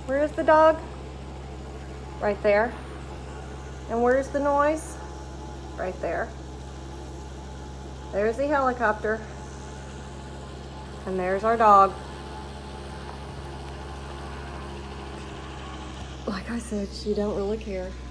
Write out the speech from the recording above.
Where's the dog? Right there. And where's the noise? Right there. There's the helicopter. And there's our dog. Like I said, she don't really care.